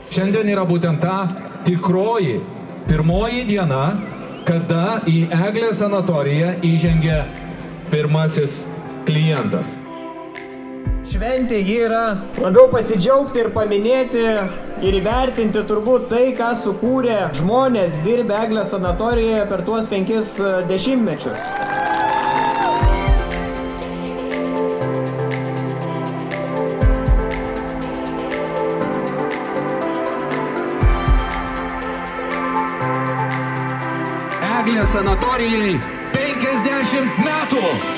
Šiandien yra būtent ta tikroji pirmoji diena, kada į Eglės sanatoriją įžengė pirmasis klientas. Šventė ji yra labiau pasidžiaugti ir paminėti ir įvertinti turbūt tai, ką sukūrė žmonės dirbę Eglės sanatorijoje per tuos 5 dešimtmečius. Eglės sanatorijai 50 metų!